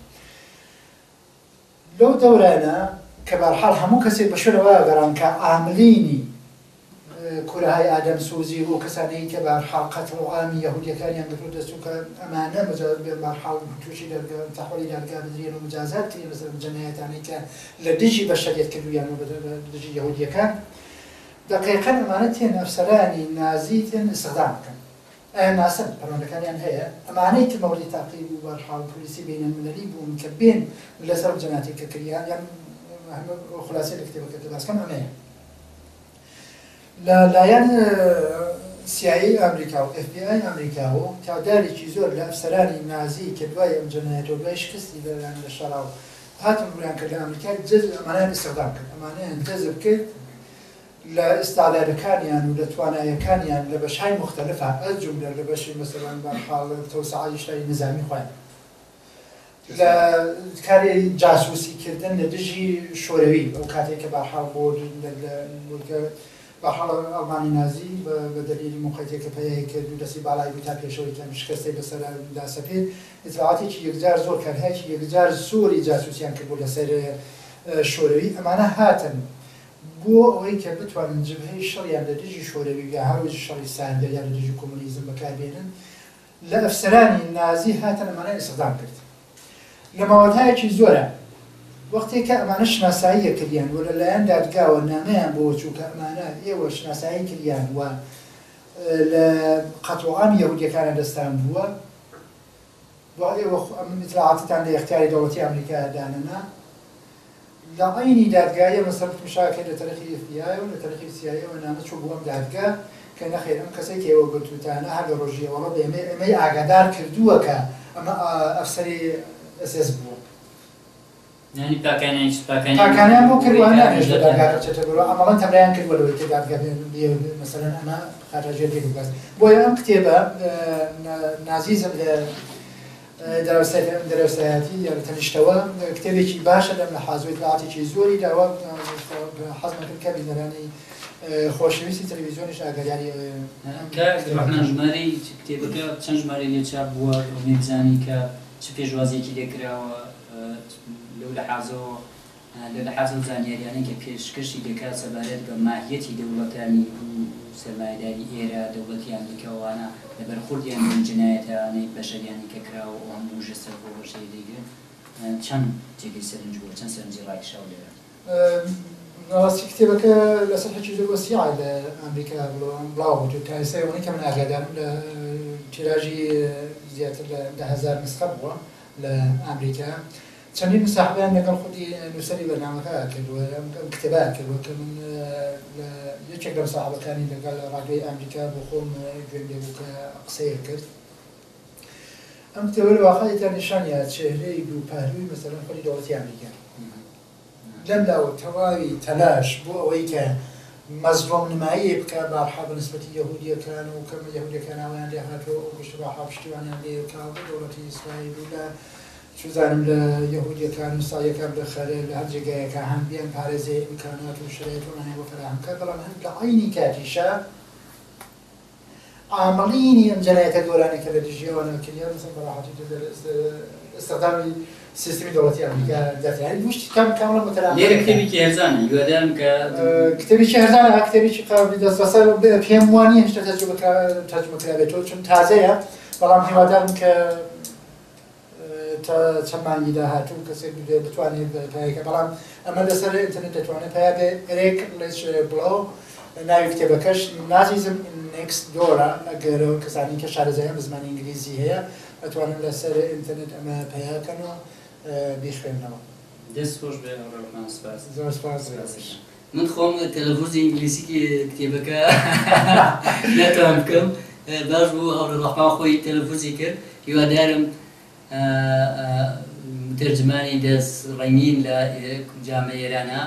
لەو دەورانە کە بەرحاڵ هەموو کەسێک بە شوێنەوە گەڕان کە ئاملینی کورههای ئادەم سوزی و کەسانەی کە بەرحاڵ قەتڵ و ئامی یەهودیەکانیان گرتو دەستوکە ئەمانە بەرحاڵ تووشی تەحویلی دادگا بدرێن و مجازات کردن لەسەر جەنایەتانەی کە لە دژی بەشەریەت کردویان و دژی یەهودیەکان دقیقاً ئەمانە تێن ئەفسەرانی نازی تێن استخدام بکەن ناسن پەروەندەکانیان هەیە ئەمانەی کە مەوردی تاقیب و بەرحاڵ پۆلیسی بینەلملەلی بوون کە بێن لەسەر جەنایەتی کە کردیان یان خلاصەی لە کتێبەکە دەباسکەم ئەمەیە لەلایەن CIA ئەمریکا و FBI ئەمریکا و تعدادێکی زۆر لە ئەفسەرانی نازی کە دوای ئەم جەنایەتەوە دوای شکستی لەلایەن لە شەڕا و هاتن بڕیان کرد لە ئەمریکا ئەمانیان استخدام کرد ئەمانیان جەزب کرد لە ئستعدادەکانیان و لە توانایەکانیان لە بەشهای مختلفە ئەز جملە لە بەشی مەسەڵەن بەرحاڵ تەوسعای شتای نظامی خۆیان لە کاری جاسوسی کردن لە دژی شۆرەوی ئەو کاتێک کە بەرحاڵ بۆ بەرحاڵ ئەڵمانی نازی بە دەلیلی موقعیتێک کە پەیەی کرد و دەستی باڵای بوو تا پێشەوەی کەم شکستەی بەسەردا سەپێت ئیتلاعاتێکی یەکجار زۆر کارهایەکی یەکجار زۆری جاسوسیان کرد بۆ لەسەر شۆرەوی ئەمانە هاتن بۆ ئەوەی کە بتوانن جبهەی شەڕیان لە دژی شۆرەوی یا هەروەی شەڕی ساندە یا لە دژی کۆمونیزم بەکاربێنن لە ئەفسەرانی نازی هاتن ئەمانە استخدام کرد لە ماوەتایەکی زۆرە وەختێک کە ئەمانە شناساییە کردیان و لەلایەن دادگاوە نامەیان بۆ چووکە ئەمانە ئێوە شناسایی کردیان و لە قەتوعامی یەهودیەکانە دەستان بووە بۆ ئێوە ئیتلاعاتتان لە اختیاری دەوڵەتی ئەمریکا دانەنا لە عینی دادگایە مەسەڵ مشاکل لە تەرەخی FBI و لە تەرەخی CIA و نامە چوو بۆ ئەم دادگا کە نەخێر ئەم کەسێک ئێوە گرتوتانە هەر لە ڕۆژیەوەڵە بە ئێمەی ئاگادار کردووە کە ئەمە ئەفسەری SS بووە يعني پاکانیان بۆ کردوانە دادگاچێتە بۆ ئەمەڵەن تەمرایان کردووە لەوەی کە دادگا مەسەڵەن ئەمە خاتەجێر بێت بەس بۆیە ئەم کتێبە نازیزم لە دەرەوسایەتی یا لە تەنیشتەوە کتێبێکی باشە لەم لە حازوی اطلاعاتێکی زۆری داوە حەزمە کرد کە بینەرانی خۆشەویستی تەلەڤیزیۆنیش ئاگاداری ڕحمان ژمارەی کتێبەکە چەند ژمارە لێ چاپ بووە ئەوەی بزانی کە چ پێشوازیەکی لێکراوە لەو لەحازەوە لە لەحازە زانیاریانەی کە پێشکەشی دەکات سەبارەت بە ماهیەتی دەوڵەتانی سەرمایه‌داری ئێرە دەوڵەتی ئەمریکاوانە لە بەرخوردیان بە جنایەتانەی بەشەریانی کە کراوە و ئەم وژە سەر بۆ بەشەی دەیگرن چەند جێگەی سەرنج بووە چەند سەرنجی ڕایشاو لێرە ڕاستی کتێبەکە لەسەر حەجی زۆر وەسیعە لە ئەمریکا بڵاو بوو تا ئێستاەوەی کە من ئاگادارم لە تیراژی زیاتر لە 10,000 نسخە بووە لە ئەمریکا چەندین مساحبیان لەگەڵ خودی نووسەری بەرنامەکە کردووە ئەم کتێبە کردووە کە من یەکێک لە مساحبەکانی لەگەڵ ڕادیۆی ئەمریکا بۆ خۆم گوێم لێ بوو کە قسەیە کرد ئەم کتێبە لە واقعیەتە نیشانە چێهرەی دووپەهلووی مەسەڵەن خۆی دەوڵەتی ئەمریکا لەمداوە تەواوی تەلاش بۆ ئەوەی کە مەزلوم نمایی بکە بەرحا بەنسبەتی یەهودیەکان و کە یەهودیەکان ئەویان لێ هاتووە و بەرحا پشتیوانیان لێ کا بۆ دەوڵەتی ئیسرائیل و لە چوزانم لە یەهودیەکان و سایەکان بخەرێ لە هەر جێگایەکە هەم بیان پارێزێ ئیمکانات و شرایطوانێ بۆ فراهەمکە بەڵام هەم لە عینی کاتیشە عامڵینی ئەم جەنایەتە گۆرانی کە لە دژیەوەنە کردیان مثلا بەڕاحەتی استخدامی سیستمی دەوڵەتی ئەمریکا دەتیانی وشتی کاملا متەناقض لێرە کتێبێکی هێرزانە هیوادارم کە کتێبێکی هێرزانە کتێبێکی قابلی دەستبەسەر پێم وانییە هێشتا تەرجمە کرابێتەوە چون تازەیە بەڵام هیوادارم کە چەند مانگی داهاتوو کەسێک بتوانێت پایەکە بەڵام ئەمە لەسەر ئینتەرنێت دەتوانێت پیا بێ ڕێک لەش بڵاو ناوی کتێبەکەش نازیزم نێکست دۆرە ئەگەر کەسانی کە شارەزاییان بە زمانی ئینگلیزی هەیە ئەتوانن لەسەر ئینتەرنێت ئەمە پیاکەن و بیخوێنەوە دەست خۆش بێ ڕۆژمان سپاس زۆر سپاس من خۆم تەلەڤۆزی ئینگلیزی کتێبەکە ناتوان بکەم باش بوو هەوڵە ڕەحمان خۆی تەلەڤۆزی کرد هیوادارم ترجمانی دەست ڕەنگین لە جامە ئێرانە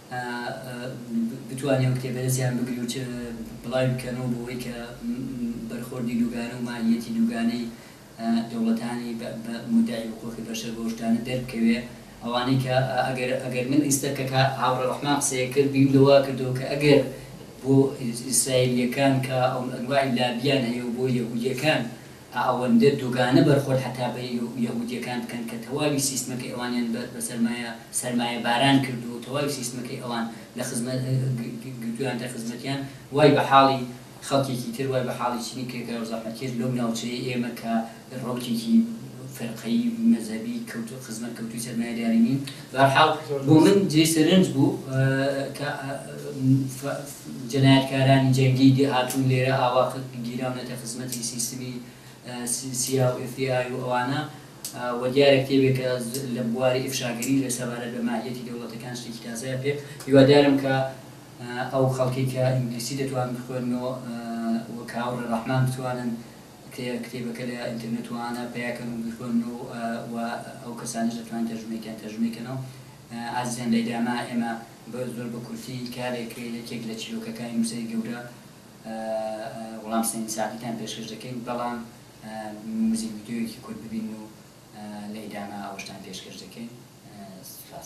بتوانێت کتێبە دەستیان بگری و بڵاوی بکەنەوە بۆەوەی کە بەرخۆردی دووگانە و ماهیەتی دووگانەی دەوڵەتانی مدعی حقوقی بەشەر گۆشتانە دەربکەوێ ئەوانەی کە ئەگەر من ئیستەکە هاوڕە ڕەحمان قسەیە کرد بیم لەوا کردەوە کە ئەگەر بۆ ئیسرائیلیەکان کە ئەو ئەنواعی لابیان هەیە و بۆ یەهودیەکان ئەوەندە دووگانە بەرخۆرد حتا بە یەهودیەکان بکەن کە تەواوی سیستمەکەی ئەوانیان بە سەرمایە باران کرد و تەواوی سیستمەکەی ئەوان لە خزمەت گرتویان تە خزمەتیان وای بە حاڵی خەڵکێکی تر وای بە حاڵی چینی کرێکە و زەحمەتکێش لەو ناوچەیە ئێمە کە ڕۆکێکی فەرقەی مەذهبی خزمەت کەوتوی سەرمایه‌داری نین بەهەرحاڵ بۆ من جێی سەرنج بوو کە جەنایەتکارانی جەنگی هاتوون لێرە ئاوا گیراونەتە خزمەتی سیستمی سیا و FBI و ئەوانە و دیارە کتێبێکە لە بواری ئیفشاگری لە سەبارەت بە ماهیەتی دەوڵەتەکان شتێکی تازایە پێ هیوادارم کە ئەو خەڵکی کە ئینگلیسی دەتوانن بخوێنەوە وە کاوڕە ڕەحمان بتوانن کتێبەکە لە ئینترنێتوانە پیاکەن و بخوێنەوە و ئەو کەسانش دەتوانن تەرجمەکەنەوە ئازیان لەیداما ئێمە زۆر بە کورتی کارێکرێ یەکێک لە چیرۆکەکانی نووسەری گەورە وەڵام سەنی ساعتیتان پێشکەش دەکەین بەڵام موزیک ڤیدیۆیەکی کورت ببین و لەیداما ئەوەشتان پێشکەش دەکەین. سپاس.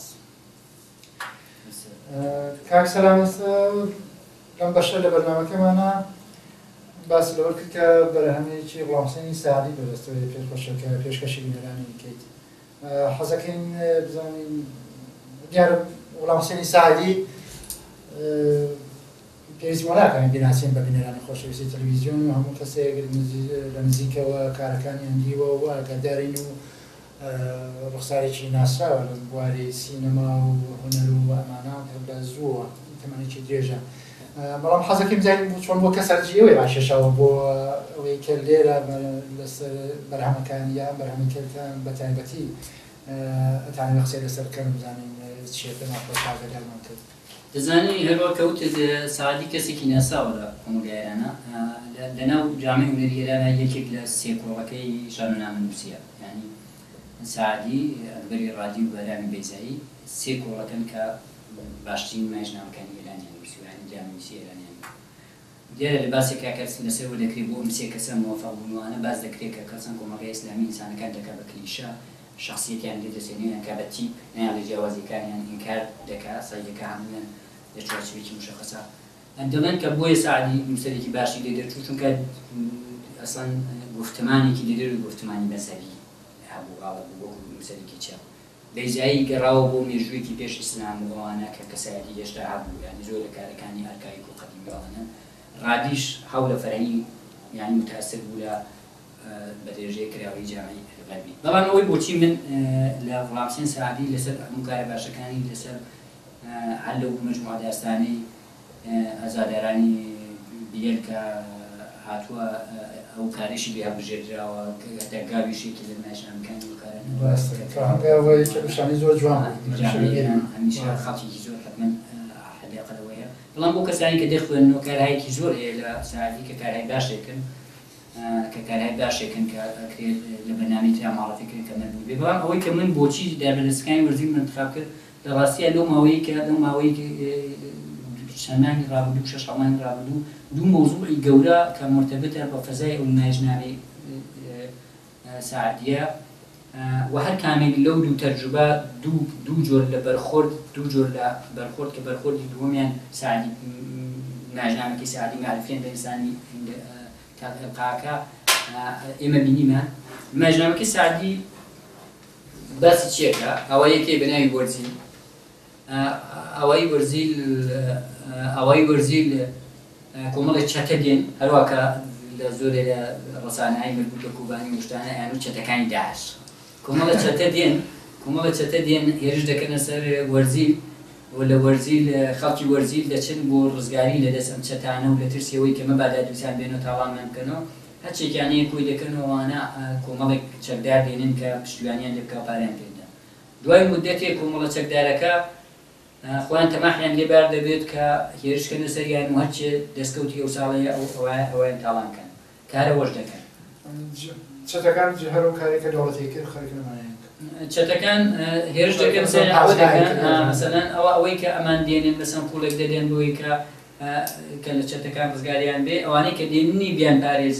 کاک سەلامەت لەم بەشە لە بەرنامەکەمانە باس لەوە کرد کە بەرهەمەیەکی وەڵام سەنی ساعتی بەدەستەوەی پێشکەشەکە پێشکەشی بینەرانی بکەیت. حەزەکەین بزانین دیارە وەڵام سەنی ساعتی پێویستی وەناکەین بیناسیین بە بینەرانی خۆشەویستی تەلەڤیزیۆن و هەموو کەسێک لە نزیکەوە کارەکانیان دیوە و ئاگادارین و ڕوخسارێکی ناسراوە لە بواری سینەما و هونەر و ئەمانە لە زووە تەمەنێکی درێژە. بەڵام حەزەکەیم بزانین چۆن بۆ کەسەرجیەوەی باشێشەوە بۆ ئەوەی کە لێرە لەسەر بەرهەمەکان یا بەرهەمەکەتان بە تایبەتی ئەتانێت قسەی لەسەر بکەن بزانین چێتە ناخۆش ئاگادارمان کرد. دەزانی هەروە کەوتت سعادی کەسێکی ناساوە لە کۆمەلگایانە لەناو جامعی هونەری ئێرانە یەکێک لە سێ کۆڵەکەی شانۆنامە نووسیە یعنی سعادی ئەکبەری ڕادی و بەرهامی بەیزایی سێ کۆڵەکەن کە باشترین ماژنامەکانی ئێرانیان نووسی و یعنی جامعی نووسی ئێرانیان دیارە لە باسێکا کەس لەسەرەوە دەکرێت بۆ ئەم سێ کەسە موەفەق بوونەوەانە باز دەکرێت کە کەسان کۆمەلگای ئیسلامی ئینسانەکان دەکات بە کلیشە شخصیەتیان لێدەسێنێن کە بە تیپ نیان لە جیاوازیەکانیان ئینکار دەکات سایدەکە هەموویان لە چوارچێوێکی مشەخەسە دەڵێن کە بۆیە سعدی نووسەرێکی باشی لێ دەرچوو چونکە ئەسڵەن گفتمانێکی لێدەر و گفتمانی مەذهەبی هەبوو وەکو نووسەرێکی چاو بەیزایی گەڕاوە بۆ مێژوویەکی پێش ئیسلام و ئەوانە کە کەسایەتی هێشتا هەبوو یعنی زۆر لە کارەکانی ئارکایک و قەدیمیەوانە ڕادیش هەوڵ لە فەرهەنگی یعنی متاثر بوو لە بەدرێژەیە کراوەی جامعی غەربی. بەڵام ئەوەی بۆچی من لە وەڵام سەنی سعدی لەسەر هەموو کارە باشەکانی لەسەر هەر لەو مەجموعە داستانەی ئازادارانی بیل کە هاتووە ئەو کارێکی لێ هەڵبژێردراوە هەتا گاویشێکی لە ماژنامەکانی و کارەکانی زۆر جوان هەمیشە خەڵکێکی زۆر حتمەن حەداقەرەوەیە. بەڵام بۆ کەسانی کە دەخوێنەوە کارهایەکی زۆر هەیە لە سعدی کە کارهای باشێکن کە کارهای باشێکن کە ئەکرێت لە بەرنامەی ترا ماڵەتیکرێت کە من بوو بێ. بەڵام ئەوەی کە من بۆچی دابەدەستەکانی وەرزی من انتخاب کرد لە ڕاستیە لەو ماوەی شەمانی ڕابردوو شەش هەڵمانی ڕابردوو دوو مەوزوعی گەورە کە مرتبطە بە فەزای ئەو ماژنامەی سعدیە و هەر کامێک لەو دوو تەرجوبە دوو جۆر لە بەرخۆرد دوو جۆر لە بەرخۆرد کە بەرخۆردی دووەمیان سعدی ماژنامەکەی سعدی معرفیان بە ئینسانی تاقاکە ئێمە بینیمان. ماژنامەکەی سعدی باسی چیەکە ئەوەیەکێ بەناوی وەرزیل ئەوەی وەرزیل کۆمەڵێک چەتە دێن هەروەکە لە زۆرێ لە ڕسانەهای مربوطە کوبانی وشتانە یان و چەتەکانی داعش کۆمەڵە چەتە دێن هێرش دەکەنە سەر وەرزیل و لە وەرزیل خەڵکی وەرزیل دەچن بۆ ڕزگاری لە دەست ئەم چەتانە و لە ترسیەوەی کە مەبادا دووسان بێنەوە تاوانمان بکەنەوە هەرچێکیانەیە کۆی دەکەنەوەوانە کۆمەڵێک چەکدار دێنن کە پشتیوانیان لێ بکە پاریان پێدا. دوای مودەتێک کۆمەڵە چەکدارەکە خۆیان تەماحیان لێبار دەبێت کە هێرشکەنە سەریان و هەرچێ دەستکەوتی ئەو ساڵەیە ئەویان تاوانکەن کارەوەش دەکەن. چەتەکان هەرو کارێکە دەوڵەتی کرد خەریک نەمایەن چەتەکان هێرش دەکەن سەر ئەوە دەکەن مەسەلەن ئەوەی کە ئەمان دێنن بە سەمپوڵێک دەدێن بۆی کە لە چەتەکان ڕزگاریان بێ ئەوانەی کە دێننی بیان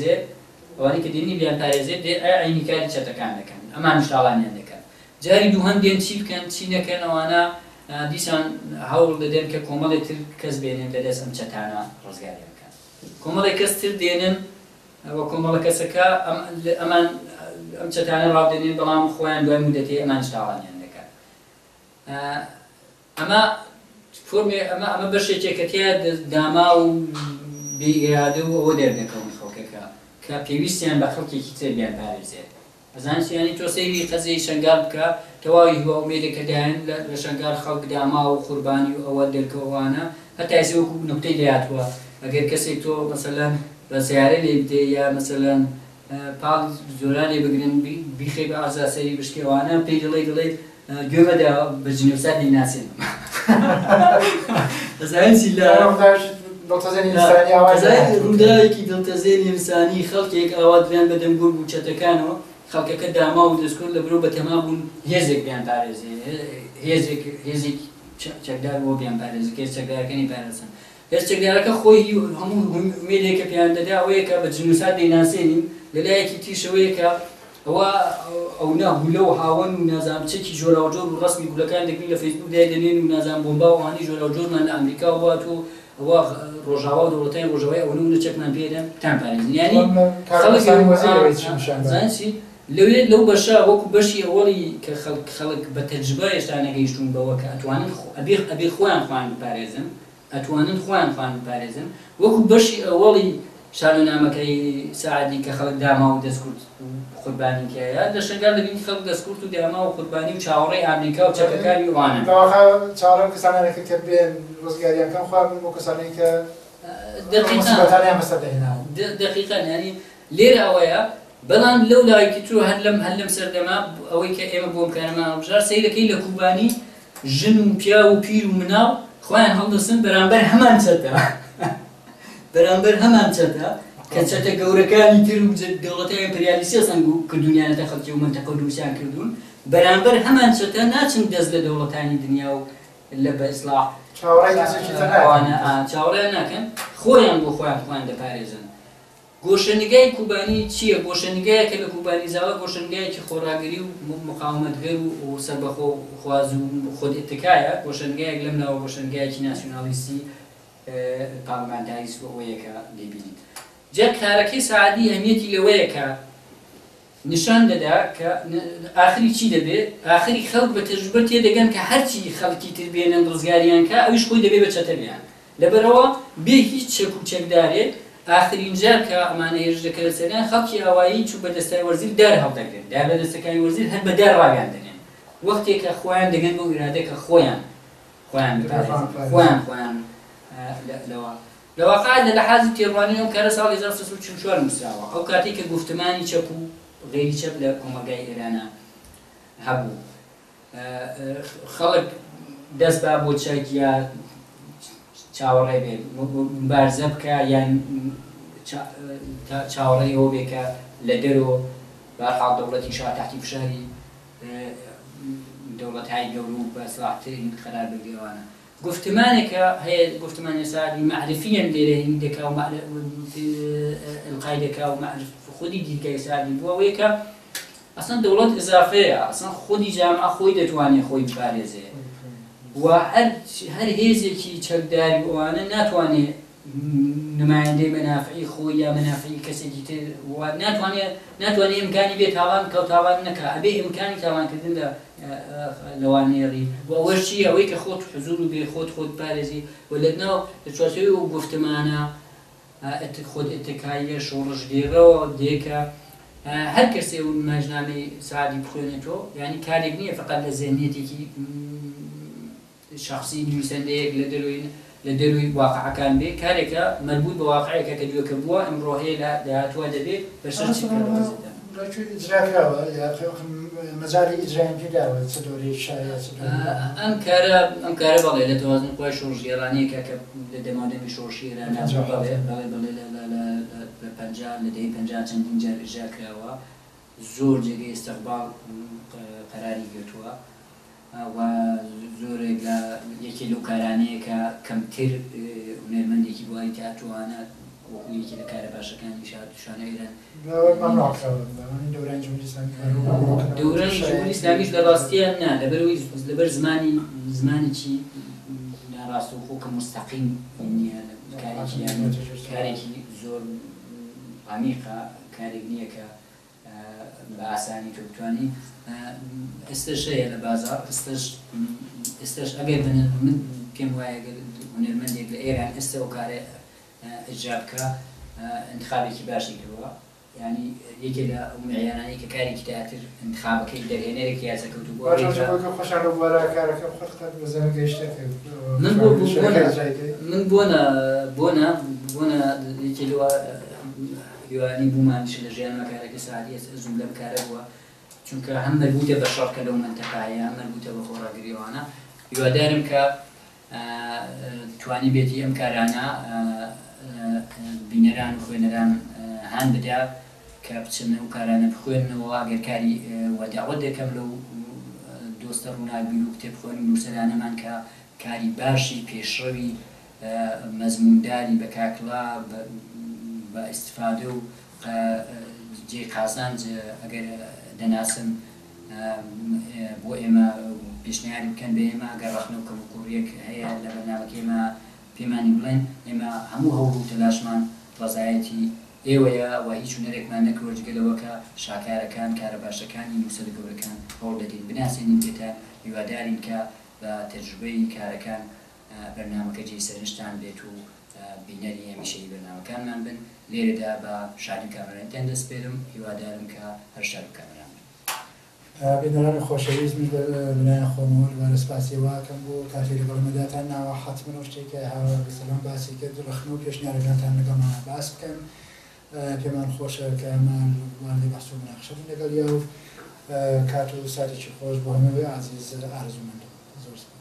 پارێزێت عینی کاری چەتەکان دەکەن ئەمان شتاڵانیان دەکەن. جاری دووهەم دێن چی بکەن چی نەکەن ئەوانە دیسان هەوڵ دەدێن کە کۆمەڵێک تر کەس بێنن لەدەست ئەم چەتانە ڕزگاریان بکەن. کۆمەڵێک کەس تر دێنن و کۆمەڵە کەسەکە ئەمان ئەم چەتانە ڕاودێنین بەڵام خۆیان دوای مودەتی ئەمان شتاوانیان دەکات. ئەمە فۆرمێ ئەمە بەشێکێکەتیا داما و بێئیرادە و ئەوە دەردەکەون خەڵکەکە کە پێویستیان بە خەڵکێکی تربیان پارێزێت ئەزان سیانی تۆ سەیری قەزەی شەنگال بکە تەواوی هیوا ئومێدێکە دایان لە شەنگال خەڵک داما و قوربانی و ئەوە دەرکەوانە هەتا وەکو نقطەی دەیاتوە ئەگەر کەسێک تۆ مەسەلەن بە سیارە لێ بدێ یا مەسەلەن پاڵ زۆران لێ بگرن بیخێ بە ئازاسەری بشکێوانە پێی دەڵێ گوێمەدا بە جنوبسات دەیناسێن دەزانسی لە ڕووداوێکی دڵتەزێنی ئینسانی خەڵکێک ئاوا دریان بە دەمگور بوو چەتەکانەوە خەڵکەکە داما و دەستکرد لە برۆ بە تەما بوون هێزێک بیان پارێزێ هێزێک چەکدار بۆ بیان پارێزی کێس چەکدارەکانی پارێزن هێز چەکدارەکە خۆی هەموو مێلێکە پێیان دەدا ئەوەیە کە بە جنوبسات دەیناسێنین لەلایەکی تیشەوەیە کە ئەوە ئەو ناهولە و هاوەن و نازام چێکی جۆراوجۆر و ڕسمی گولەکان دەکەین لە فەیسبوک دەنێن و نازام بۆمبا و هەنی جۆراوجۆرمان لە ئەمریکا وات و ئەوە ڕۆژاوا و دەوڵەتانی ڕۆژەوای ئەوە نونە چەکمان پێدەن تان پارێزن یعنی زانسی لەوێ لەو بەشە وەکو بەشی ئەوەڵی کە خەڵک بە تەجربە هێشتا نەگەیشتون بەوە کە ئەتوانن ئەبێ خۆیان خوان بپارێزن ئەتوانن خۆیان خوان بپارێزن وەکو بەشی ئەوەڵی شارۆنامەکەی سعدی کە خەڵک داما و دەستکرد قوربانی کەیە لە شەنگال دەبینی خەڵک دەستکرد و داما و قوربانی و چاوەڕێی ئامریکا و چەکەکانی وانە چاوەڕێی کەسانێکە کە بێن ڕزگاریەکان خواردن بۆ کەسانێک کە مسبەتانیان بەسەر دەهێناون دقیقاً ینی لێرە ئەوەیە بەڵام لەو لایەکی تر هەر لەم سەردەما ئەوەی کە ئێمە بۆ بکارەمان بژار سەیرەکەی لە قوربانی ژن و پیا و پیر و مناو خۆیان هەڵدەستن بەرامبەر هەمان چەتە بەرامبەر هەمان چەتە کە چەتە گەورەکانی تر و دەوڵەتە ئیمپریالیستی ئەسەن کردوونیانەتە خەڵکی و منتەقە و دووسیان کردوون بەرامبەر هەمان چەتە ناچن دەست لە دەوڵەتانی دنیا و لە بە ئیسلاح چاوەڕێیان ناکەن خۆیان بۆ خۆیان دەپارێزن گۆشەنگای کوبانی چییە؟ گۆشەنگایەکە لە کوبانی زاوە گۆشەنگایەکی خۆراگری و مقاومەتگەر و سەربەخۆ خواز و خۆت ئێتکایە گۆشەنگایەک لەم ناوە گۆشەنگایەکی ناسیۆنالیستی پارلەمانتاریست بۆ ئەوەیەکە دەبینیت جا کارەکەی سعدی ئەهمیەتی لەوەیە کە نیشان دەدا کە ئاخری چی دەبێت ئاخری خەڵک بە تەجروبە تێدەگەن کە هەرچی خەڵکی تر بێنن ڕزگاریان کە ئەویش خۆی دەبێت بە چەتە بیان لەبەرەوە بێ هیچ چەک و چەکدارێت آخرین جار کە ئەمانە هێرش دەکرێت سەریان خەڵکی ئاوایی چوو بە دەستای وەرزیر دار هەڵدەگرن دار بە دەستەکانی وەرزیر هەر بە دار ڕاگەاندنێن وەختێک کە خۆیان دەگەن بۆ ئیرادەکە خۆیان لە واقع لە لەحاظی تێڕوانی ئەم کارە ساڵی 1944 نووسراوە ئەو کاتێک کە گفتمانی چەک و غێری چەک لە کۆمەلگای ئێرانە هەبوو خەڵک دەست با بۆ چەک یا چاوەڕێ بێ مبارزە بکە یان چاوەڕێی ئەوە بێ کە لە دەرەوە بەهەرحاڵ دەوڵەتی شا تحتی فشاری دەوڵەتهای گەورە و بە ئیسلاحترین قەرار بگرێوانە گفتمانێکە هەیە گفتمانی سعدی معرفیان لێرە هین دەکا و ئەلقای دەکا و خودی دیکای سعدی بووە ئەوەیە کە ئەسڵەن دەوڵەت ئیزافەیە ئەسڵەن خودی جامعە خۆی دەتوانێت خۆی بپارێزێ و هەر هێزێکی چەکداری ئەوانە ناتوانێت نمایندەی مەنافعی خۆی یا مەنافعی کەسێکی تر ناتوانێت ئیمکانی بێت تاوان کەوت تاوان نەکا ئەبێ ئیمکانی تاوانکردن لەوانێڕی و ئەوەش چیە ئەوەی کە خۆت حزور و بێ خۆت پارێزی و لەناو لە چوارچێوەی و گفتمانە خۆت ئێتکاییە شۆڕش دێڕەوە دێکە هەر کەسێ و ماژنامەی سعدی بخوێنێتەوە یعنی کارێک نییە فقط لە ذهنیەتێکی شخصی نووسەندەیەک لە دەروی واقعەکان بێ کارێکە مربوط بە واقعەکە کە دوێکە بووە ئەمڕۆ هەیە لە داهاتووە دەبێت بەشەر ئیجراکراوە مەجای ئیجرایان پێداوە چ دۆرەی شایە ئەم کارە بەڵێ لە تەوازن خۆی شۆڕژێڕانیەکە کە لە دەمادەمی شۆڕشیێرانە بەڵێ لە پەنجاب لە دەی پەنجاب چەندین جار ئیجرا کراوە زۆر جێگەی ئیستیقبال قەراری گرتووە و زۆرێک لە یەکێ لەو کارانەیە کە کەمتر هونەرمەندێکی بواری تیاتوانە وەکویەکی لە کارە باشەکانی شانە ئێران دەورانی جمهوری ئیسلامیش لە ڕاستیان نا لەبەر زمانێکی ناڕاست و خۆکە مستەقیم نییە کارێکی زۆر عمیقە کارێک نییە کە بە ئاسانی تۆ بتوانی ئێستش هەیە لە بازار ئێستش ئەگەر من پێم وایە هونەرمەندێک لە ئێران ئێستا و کارە ئەجرا بکە انتخابێکی باشی کردووە ینی یەکێ لە معیارانەی کە کارێکی تیاتر انتخابەکەی دەرهێنەرێک یاسەکەوتو بۆ خۆشانە وەرە کارەکە خۆت بزانە گەیشتێک من بۆنە یەکێ لەوە هیوانی بوومانش لە ژیانمە کارەکە ساعتی ئەزوم لەم کارە بووە چونکە هەم مەربوطە بە شەڕکە لەو منتەقایە هەم مەربوطە بە خۆڕاگریەوانە هیوادارم کە توانی بێتی ئەم کارانە بینەران و خوێنەران هەان بدە کە بچنە و کارانە بخوێنەوە ئەگەر کاری وەداوت دەکەم لەو دۆستە ڕووناکبیر و کتێب خوێن نووسەرانەمان کە کاری باشی پێشڕەوی مەزمونداری بە کاکڵا بە ئیستیفادە و جێ قازانج ئەگەر دەناسن بۆ ئێمە پێشنیاری بکەن بە ئێمە ئەگەر ڕەخنە و کەموکوڕیەک هەیە لە بەرنامەکە ئێمە پێمانی بڵێن ئێمە هەموو هەوڵ و تەلاشمان ڕزایەتی ئێوەیە و هیچ هونەرێکمان نەکرۆ جگەلەوە کە شاکارەکان کارە باشەکانی نووسەر گەورەکان هەوڵ دەدەین بناسێنین پێتە هیوادارین کە بە تەجروبەی کارەکان بەرنامەکە جێی سەرنجتان بێت و بینەری هەمیشەی بەرنامەکانمان بن لێرەدا بە شادی کامەرانتان دەست پێرم هیوادارم کە هەر شاد کامەران بینەرانی خۆشەویست من لەلایەن خۆمەوە لەبارە سپاسی واکەم بۆ کاتێک لەگەڵمەداتان ناوە حەتمەوە شتێکە هاوار بەسەلام باسی کرد ڕەخنە و پێشنیارەکانتان لەگەڵمان باس بکەن پێمان خۆشە کە ئەمان واندی بەحس و مناقشەبوون لەگەڵ یا و کات و ساتێکی خۆش بۆ هەمووی عەزیز ئارزومەندم زۆر سپاس